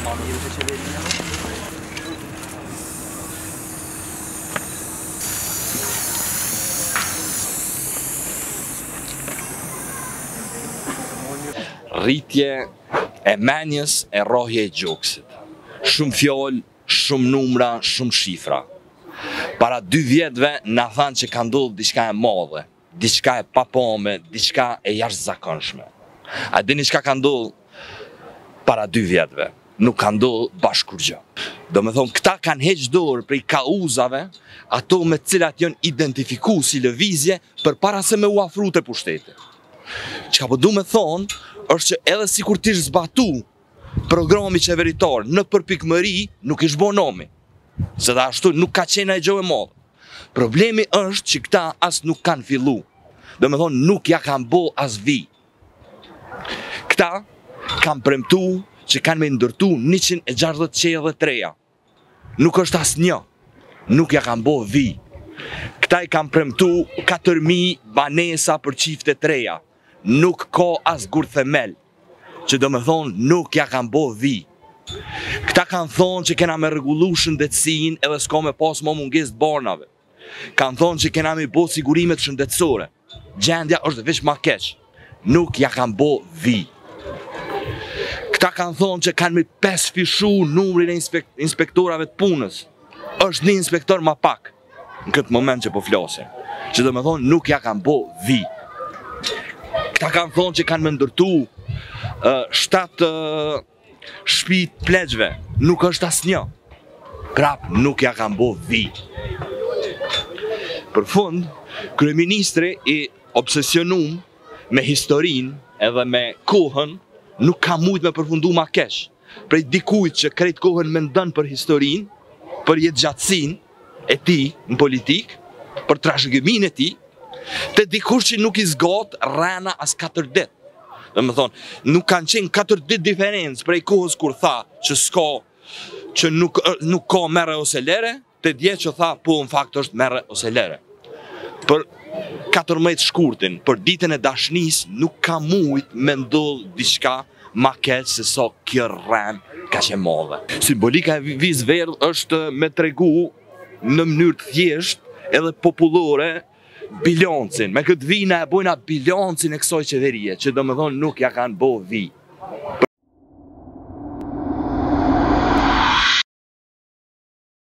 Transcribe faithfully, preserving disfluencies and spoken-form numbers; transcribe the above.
Ma mirë të qeverinë. Rritje e menjes e rrohje e gjoksit. Shumë fjalë, shumë numra, shumë shifra. Para dy vjetëve na thanë që ka ndodhur diçka e madhe, diçka e papame, diçka e jashtëzakonshme. A dini çka ka ndodhur para dy vjetëve? Nuk ka ndodhur bashkë kur gjë. Do me thonë, këta kanë heq dorë prej kauzave, ato me cilat janë identifiku si lëvizje për para se me u afru te pushteti. Çka po du me thonë, është që edhe si kur t'ish zbatu programi qeveritar në përpikmëri, nuk ish bo nomi. Se dhe ashtu nuk ka qena e gjohë e madhe. Problemi është që këta as nuk kanë fillu. Do me thonë, nuk ja kanë bo as vi. Këta kanë premtu që kanë me ndërtu njëqind e gjashtëdhjetë qeja dhe treja. Nuk është as një. Nuk ja kanë bo vi. Këta i kanë premtu katër mijë banesa për qifte treja. Nuk ka as gur themel, që do me thonë nuk ja kanë bo vi. Këta kanë thonë që kena me rregullu shëndetësinë edhe s'ka me pas më mungesë të banave. Kanë thonë që kena me bo sigurimet shëndetësore. Gjendja është veç ma keq. Nuk ja kanë bo vi. Këta kanë thonë që kanë me pesë fishu numrin e inspek inspektorave të punës. Është një inspektor ma pak në këtë moment që po flasim. Që do me thonë nuk ja kanë bo vi. Këta kanë thonë që kanë me ndërtu uh, shtatë uh, shtëpi të pleqve. Nuk është as një. Prap nuk ja kanë bo vi. Për fund, kryeministri i obsesionum me historinë edhe me kohën nuk ka mujt me përfundu ma keq. Prej dikujt që krejt kohën me ndën për historinë, për jetë gjatësinë e ti në politikë, për trashëgimin e ti, te dikur që nuk i zgat rrena as katër ditë. Dhe me thonë, nuk kanë qenë katër ditë diferencë prej kohës kur tha që s'ka, që nuk, nuk ka mere ose lere, te dje që tha po në fakt është mere ose lere. Për katërmbëdhjetë shkurtin, për ditën e dashnis, nuk ka mujt me ndodh diçka ma keq se sa kjo rren ka që madhe. Simbolika e vizë verdh është me tregu në mënyrë të thjesht edhe popullore bilancin. Me këtë vina e bojna bilancin e kësaj qeverie, që do me thonë nuk ja kanë bo vi.